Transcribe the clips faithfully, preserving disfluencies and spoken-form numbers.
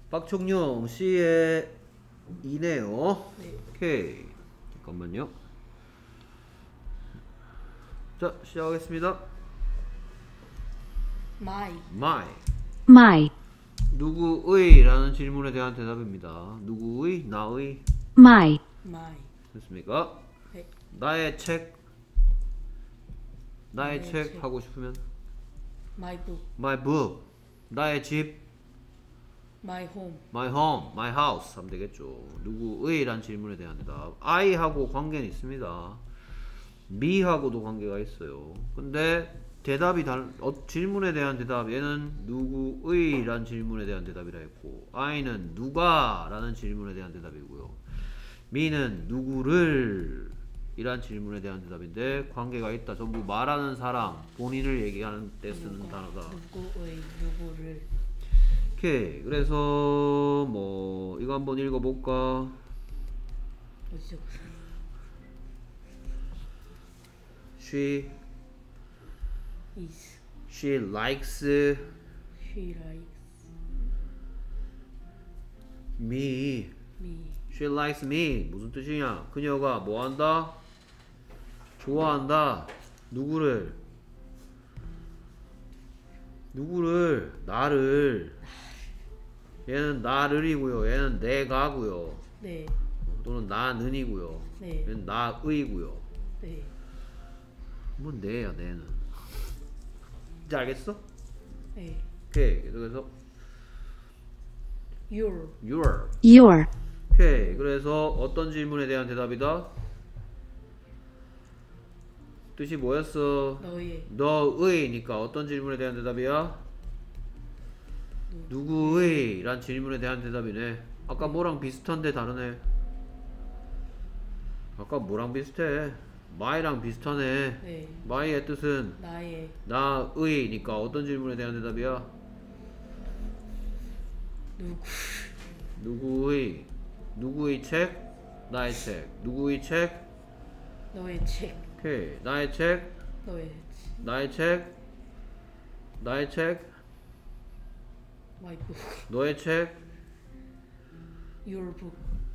박청룡 C의 이네요. 네. 오케이. 잠깐만요. 자, 시작하겠습니다. My. My. My, 누구의? 라는 질문에 대한 대답입니다. 누구의? 나의? my, My. 됐습니까? 네. 나의 책. 나의 나의 책 책. 하고 싶으면 My book. My book. 나의 집. My home. My home. My house 하면 되겠죠. 누구의? 라는 질문에 대한 대답. I하고 관계는 있습니다. me하고도 관계가 있어요. 근데 대답이 달, 어, 질문에 대한 대답, 얘는 누구의? 라는 질문에 대한 대답이라 했고, I는 누가? 라는 질문에 대한 대답이고요. me는 누구를? 이란 질문에 대한 대답인데 관계가 있다. 전부 말하는 사람, 본인을 얘기하는 때 쓰는 누가, 단어다. 누구의 누구를. 오케이. 그래서 뭐 이거 한번 읽어볼까? 어디죠? She Is. She likes She likes me. me. She likes me. 무슨 뜻이냐? 그녀가 뭐 한다? 좋아한다. 누구를? 누구를? 나를. 얘는 나를이고요. 얘는 내가고요. 네. 또는 나는이고요. 네. 얘는 나의고요. 네. 뭐 내야 내는. 이제 알겠어? 네. 오케이. 그래서 Your. your. your, 오케이. 그래서 어떤 질문에 대한 대답이다? 뜻이 뭐였어? 너의. 너의니까 어떤 질문에 대한 대답이야? 누구의? 란 질문에 대한 대답이네. 아까 뭐랑 비슷한데 다르네. 아까 뭐랑 비슷해? my랑 비슷하네. 네. my의 뜻은 나의. 나의니까 어떤 질문에 대한 대답이야? 누구. 누구의? 누구의 책? 나의 책. 누구의 책? 너의 책. 오케이. 나의 책. 너의. 나의 책. 나의 책. My book. 너의 책. Your book.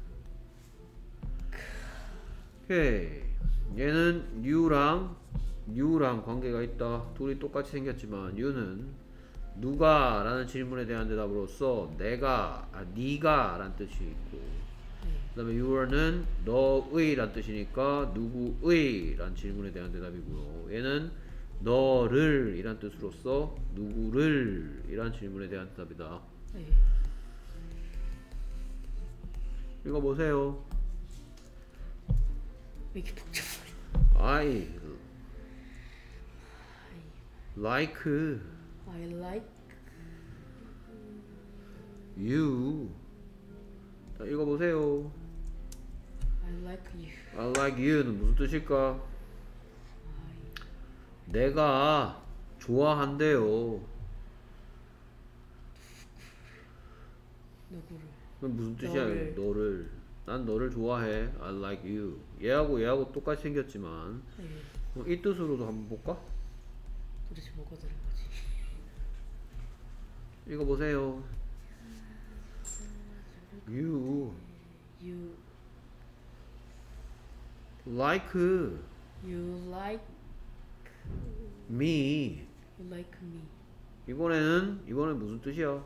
오케이. 얘는 you랑 you랑 관계가 있다. 둘이 똑같이 생겼지만 you는 누가? 라는 질문에 대한 대답으로서 내가, 아, 네가 라는 뜻이 있고, 그 다음에 your는 너의 라는 뜻이니까 누구의? 라는 질문에 대한 대답이고요. 얘는 너를 이란 뜻으로서 누구를? 이란 질문에 대한 대답이다. 네. 읽어보세요. 왜 이렇게 복잡해? I like I like you. 자, 읽어보세요. I like you. I like you는 무슨 뜻일까? 내가 좋아한대요. 누구를. 그건 무슨 뜻이야? 너를. 너를. 난 너를 좋아해. I like you. 얘하고 얘하고 똑같이 생겼지만 네. 어, 이 뜻으로도 한번 볼까? 도대체 뭐가 다른 거지? 읽어보세요. You You. like You like. me. You like me. 이번에는 이번엔 무슨 뜻이야?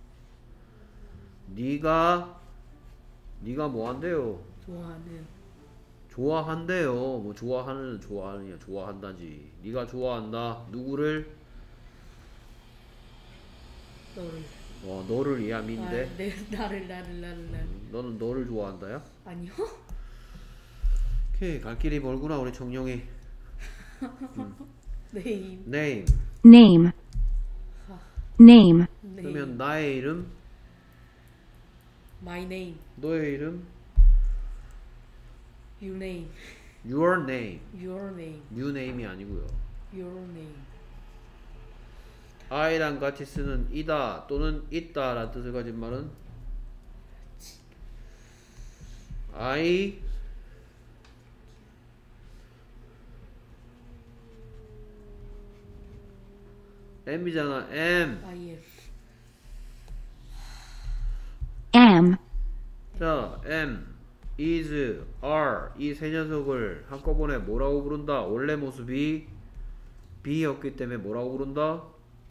네가 네가 뭐 한대요? 좋아하는. 좋아한대요. 뭐 좋아하는 좋아하느냐 좋아한다지. 네가 좋아한다. 누구를? 너를. 어 너를 이함인데. 아, 내 나를 나를 나를 나를. 너는 너를 좋아한다야? 아니요. 오케이. 갈 길이 멀구나 우리 청룡이. Name. name. name, name, 그러면 나의 이름, My name. 너의 이름, Your name. your name. Your name. new name이 아니고요. Your name. I랑 같이 쓰는 이다 또는 있다 라는 뜻을 가진 말은 I M이잖아. M. I am. 자, am, is, are 이 세 녀석을 한꺼번에 뭐라고 부른다? 원래 모습이 be였기 때문에 뭐라고 부른다?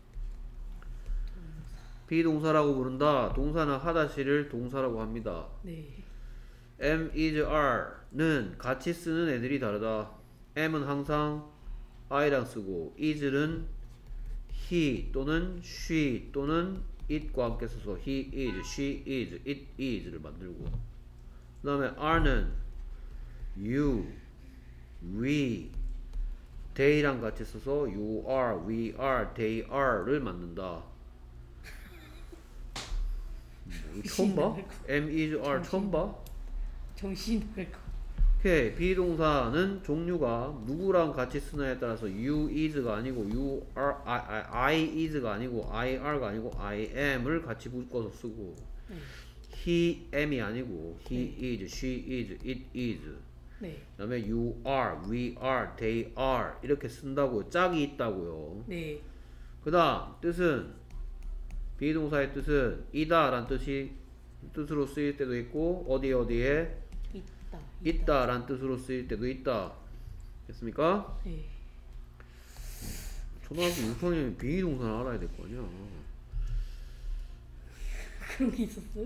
비동사라고 부른다. 동사는 하다시를 동사라고 합니다. 네. am, is, are는 같이 쓰는 애들이 다르다. am은 항상 I랑 쓰고 is는 he 또는 she 또는 it과 함께 써서 he is, she is, it is를 만들고, 그 다음에 are는 you, we, they랑 같이 써서 you are, we are, they are를 만든다. 뭐, 처음 봐? am, is, are 처음 봐? 정신 나갈 거. 오케이. 비동사는 종류가 누구랑 같이 쓰느냐에 따라서 you is가 아니고 you are, I, I, I is가 아니고 I are가 아니고 I am을 같이 묶어서 쓰고, 네. he am이 아니고 he is, she is, it is, 네. 그 다음에 you are, we are, they are 이렇게 쓴다고. 짝이 있다고요. 네. 그 다음 뜻은, 비동사의 뜻은 이다 라는 뜻이 뜻으로 쓰일 때도 있고 어디 어디에 있다. 있다 라는 뜻으로 쓰일 때도 있다. 됐습니까? 네. 초등학교 육 학년이면 비동사는 알아야 될 거 아니야. 그런 게 있었어요?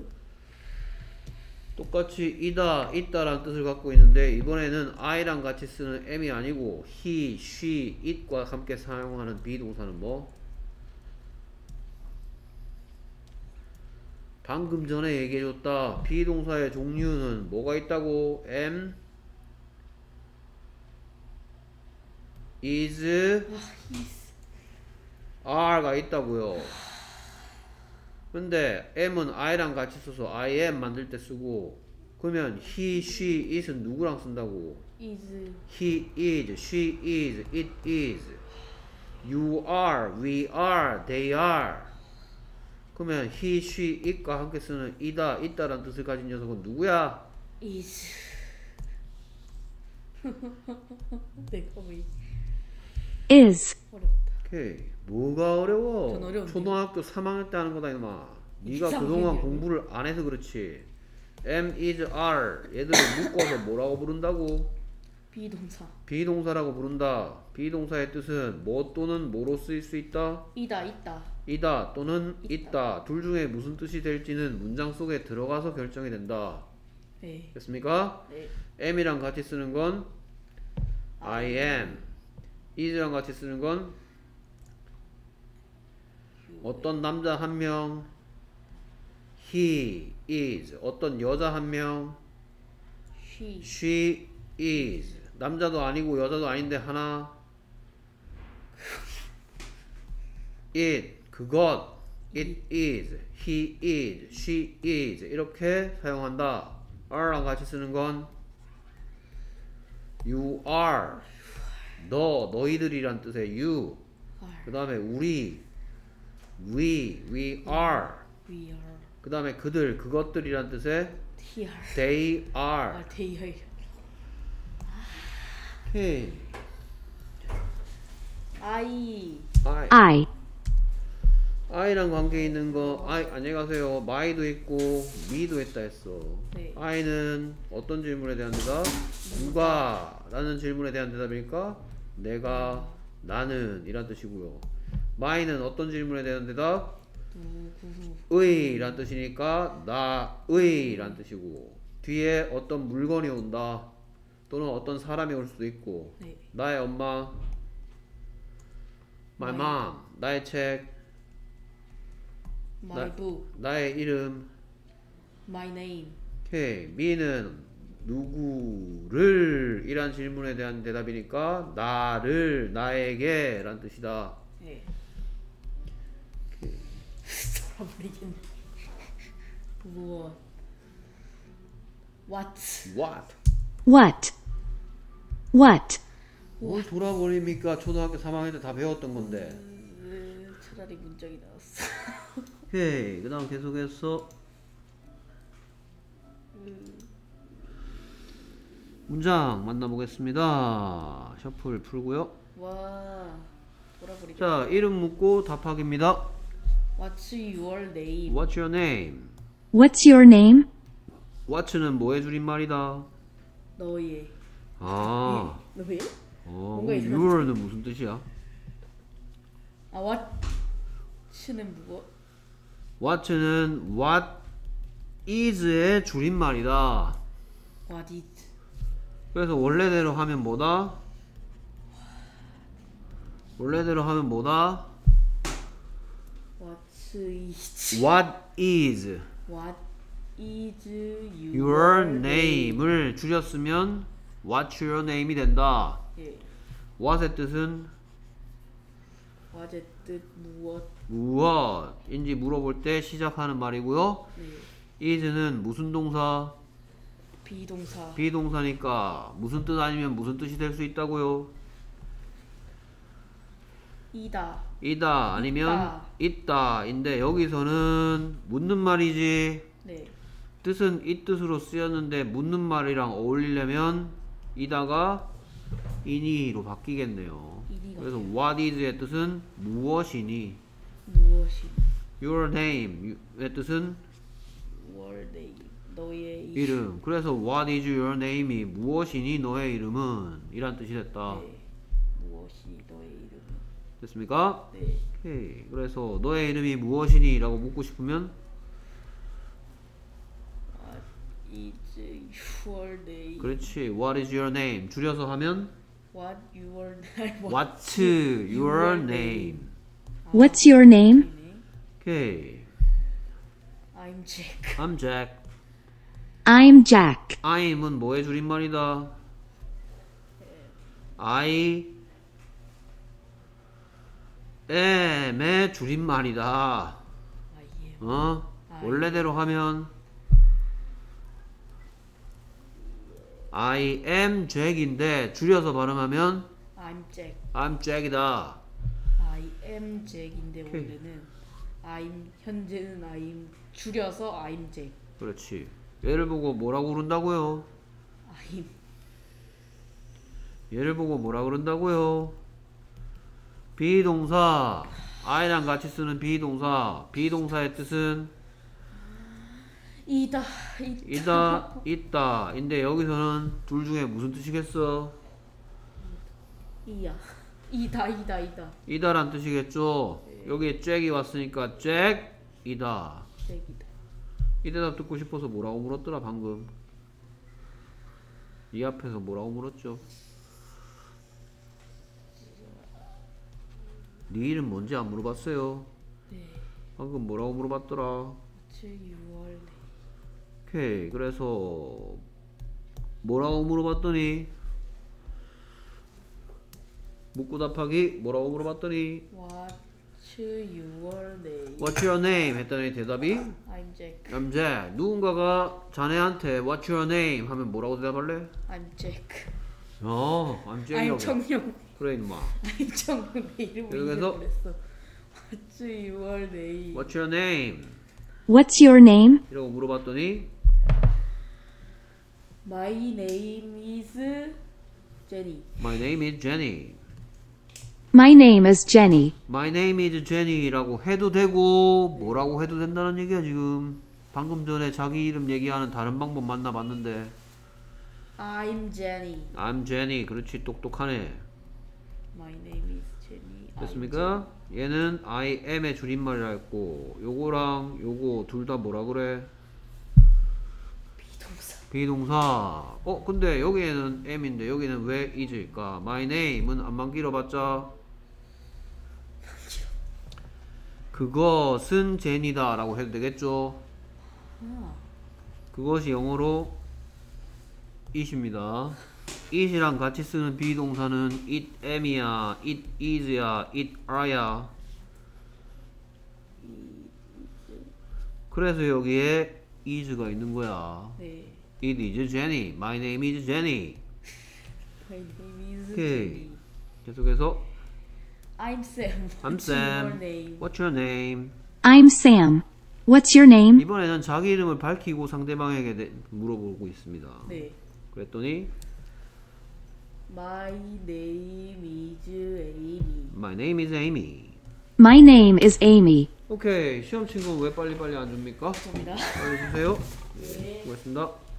똑같이 이다, 있다 라는 뜻을 갖고 있는데 이번에는 I랑 같이 쓰는 am이 아니고 he, she, it과 함께 사용하는 비동사는 뭐? 방금 전에 얘기해줬다. 비동사의 종류는 뭐가 있다고? am, is, 와, is. are가 있다고요. 근데 am은 I랑 같이 써서 I am 만들 때 쓰고, 그러면 he, she, it은 누구랑 쓴다고? is. he is, she is, it is, you are, we are, they are. 그러면 he, she, it과 함께 쓰는 이다, 있다라는 뜻을 가진 녀석은 누구야? is. 내가 왜 is, 어렵다. 오케이. 뭐가 어려워? 전 어려운데요. 초등학교 삼 학년 때 하는 거다 이놈아. 네가 이상하게 그동안 해요. 공부를 안 해서 그렇지. am, is, are 얘들을 묶어서 뭐라고 부른다고? 비동사. 비동사라고 부른다. 비동사의 뜻은 뭐 또는 뭐로 쓰일 수 있다? 이다, 있다. 이다 또는 있다. 있다. 둘 중에 무슨 뜻이 될지는 문장 속에 들어가서 결정이 된다. 네. 됐습니까? 네. am이랑 같이 쓰는 건 I am, is랑 같이 쓰는 건 어떤 남자 한 명, he is, 어떤 여자 한 명, she. she is. 남자도 아니고 여자도 아닌데 하나, it, 그것, it is, he is, she is 이렇게 사용한다. are랑 같이 쓰는 건 you are, 너, 너희들이란 뜻의 you, are. 그 다음에 우리, we, we are, we are. 그 다음에 그들, 그것들이란 뜻의 they are. they 아, are. they are. 오케이. I. I, I, I랑 관계 있는 거, I, 안녕히 가세요. my도 있고, me도 했다 했어. 네. I는 어떤 질문에 대한 대답? 누가? 라는 질문에 대한 대답이니까, 내가, 나는, 이란 뜻이고요. my는 어떤 질문에 대한 대답? 누구. 의, 란 뜻이니까, 나의, 란 뜻이고, 뒤에 어떤 물건이 온다. 또는 어떤 사람이 올 수도 있고, 네. 나의 엄마, my mom, 나의 책, my 나- book. 나의 이름. my name. 오케이. me는 누구를 이란 질문에 대한 대답이니까 나를, 나에게 란 뜻이다. 네. 오케이. 돌아버리겠네. 무엇. what. What? what, what, 뭘 돌아버립니까? 초등학교 삼 학년 때 다 배웠던 건데. 으, 차라리 문장이 나왔어. 오케이. 그 다음 계속해서 문장 만나보겠습니다. 셔플 풀고요. 와, 돌아버리겠네. 자, 이름 묻고 답하기입니다. What's your name? What's your name? what's your name? what는 뭐의 줄임말이다? 너의. 아, 너의? 어, 뭔가 이상하지? your는 무슨 뜻이야? 아 what는 무엇? what는 what is의 줄임말이다. What is? 그래서 원래대로 하면 뭐다? 원래대로 하면 뭐다? What is? What is What is your, your name을 줄였으면 What's your name이 된다. 예. What의 뜻은 What의 뜻 무엇? 무엇인지 물어볼 때 시작하는 말이고요. 네. is는 무슨 동사? 비동사. 비동사니까 무슨 뜻 아니면 무슨 뜻이 될 수 있다고요? 이다. 이다 아니면 있다 인데 여기서는 묻는 말이지. 네. 뜻은 이 뜻으로 쓰였는데 묻는 말이랑 어울리려면 이다가 이니로 바뀌겠네요. 이니가 그래서 what is의 뜻은 무엇이니? 무엇이? your name의 뜻은 월데이. 너의 이름. 이름. 그래서 what is your name이 무엇이니 너의 이름은 이란 뜻이 됐다. 네. 무엇이 너의 이름은? 됐습니까? 네. 오케이. 그래서 너의 이름이 무엇이니? 라고 묻고 싶으면 What is your name? 그렇지. what is your name? 줄여서 하면 What your name? what's your name? What's your name? 오케이. I'm Jack. I'm Jack. I'm Jack. I'm은 뭐의 줄임말이다? I am의 줄임말이다. I am. 어? I 원래대로 하면 I am Jack인데 줄여서 발음하면 I'm Jack. I'm Jack이다. I am Jack인데 원래는 I'm 현재는 I'm 줄여서 I'm Jack. 그렇지. 얘를 보고 뭐라고 그런다고요? I'm 얘를 보고 뭐라 그런다고요? 비동사. I랑 같이 쓰는 비동사. 비동사의 뜻은 이다. 이다. 이다, 있다. 인데 여기서는 둘 중에 무슨 뜻이겠어? 이야. 이다 이다 이다. 이다란 뜻이겠죠? 여기에 잭이 왔으니까 잭이다. Jack이다. 이 대답 듣고 싶어서 뭐라고 물었더라 방금? 이 앞에서 뭐라고 물었죠? 네 이름 뭔지 안 물어봤어요? 네. 방금 뭐라고 물어봤더라? What's your name? 오케이. 그래서 뭐라고 물어봤더니 묻고 답하기 뭐라고 물어봤더니 What's your name? What's your name? 했더니 대답이 I'm Jack. I'm Jack. 누군가가 자네한테 What's your name? 하면 뭐라고 대답할래? I'm Jack. 어, I'm I'm Jack이라고. 청룡. 그래 이놈아. I'm 청룡 내 이름을 여기서 잊어버렸어. What's your name? What's your name? What's your name? 이라고 물어봤더니 My name is Jenny. My name is Jenny. My name is Jenny. My name is Jenny라고 해도 되고 뭐라고 해도 된다는 얘기야 지금. 방금 전에 자기 이름 얘기하는 다른 방법 만나봤는데 I'm Jenny. I'm Jenny. 그렇지 똑똑하네. My name is Jenny. I'm 됐습니까? 얘는 I am의 줄임말이라 했고 요거랑 요거 둘 다 뭐라 그래? 비동사. 비동사. 어 근데 여기에는 am인데 여기는 왜 is일까? My name은 안만 길어봤자 그것은 제니다 라고 해도 되겠죠? 아, 그것이 영어로 it입니다. it이랑 같이 쓰는 비동사는 it am이야, it is야, it are야. 그래서 여기에 is가 있는 거야. 네. It is Jenny. My name is Jenny. My name is 오케이. Jenny. 계속해서 I'm Sam. I'm What's your Sam. name? What's your name? I'm Sam. What's your name? 이번에는 자기 이름을 밝히고 상대방에게 대- 물어보고 있습니다. 네. 그랬더니 My name is Amy. My name is Amy. My name is Amy. 오케이. 시험 친구 왜 빨리빨리 안 줍니까? 감사합니다. 빨리 주세요. 네. 수고했습니다.